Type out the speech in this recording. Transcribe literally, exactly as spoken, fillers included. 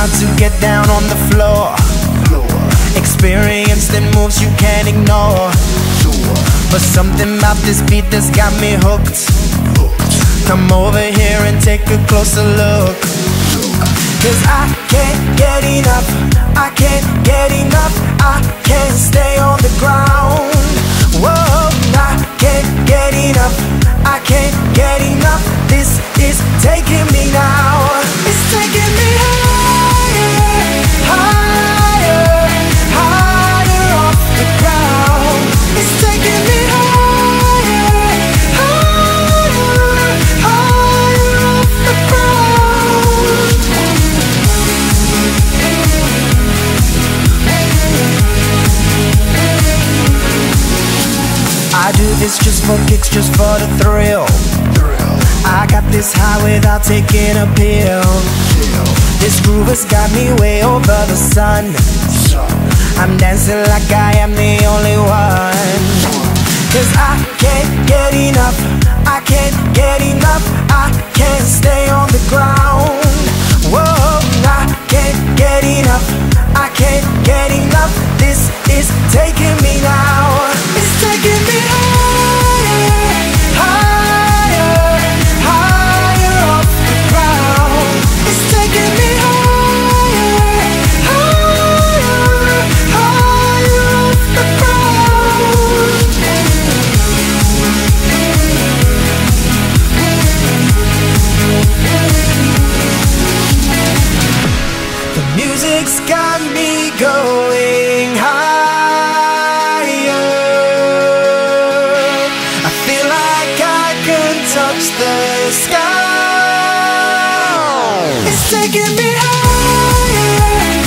time to get down on the floor. Experience the moves you can't ignore. But something about this beat that's got me hooked. Come over here and take a closer look. Cause I can't get enough, I can't get enough, I can't stay on the ground. Whoa, I can't get enough, I can't get enough. This is taking me now. It's taking me higher, higher, higher off the ground. It's taking me higher, higher, higher off the ground. I do this just for kicks, just for the thrill. I got this high without taking a pill. This groove has got me way over the sun. I'm dancing like I am the only one. Cause I can't get enough, I can't get enough, I can't stay on the ground. Whoa, I can't get enough, I can't get enough. This is taking me now. It's taking me higher, higher, higher off the ground. It's taking me higher, higher, higher off the ground. The music's got me going higher. I feel like I can touch the sky. It's taking me higher,